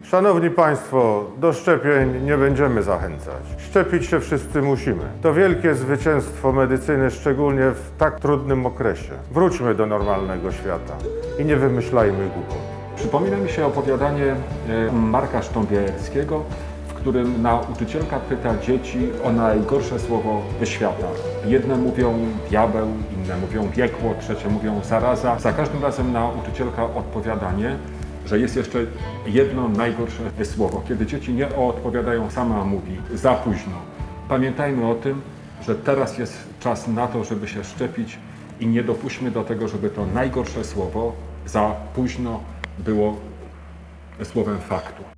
Szanowni Państwo, do szczepień nie będziemy zachęcać. Szczepić się wszyscy musimy. To wielkie zwycięstwo medycyny, szczególnie w tak trudnym okresie. Wróćmy do normalnego świata i nie wymyślajmy głupot. Przypomina mi się opowiadanie Marka Sztąbierskiego, w którym nauczycielka pyta dzieci o najgorsze słowo ze świata. Jedne mówią diabeł, inne mówią piekło, trzecie mówią zaraza. Za każdym razem nauczycielka odpowiada nie, że jest jeszcze jedno najgorsze słowo. Kiedy dzieci nie odpowiadają, sama mówi za późno. Pamiętajmy o tym, że teraz jest czas na to, żeby się szczepić i nie dopuśćmy do tego, żeby to najgorsze słowo za późno było słowem faktu.